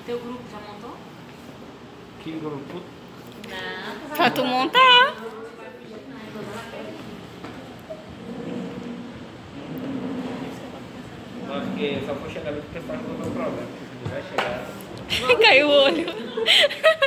Teu grupo já montou? Que grupo? Não. Pra tu montar. Acho que só foi chegar ali porque o pessoal resolveu o problema. Se quiser chegar. Caiu o olho.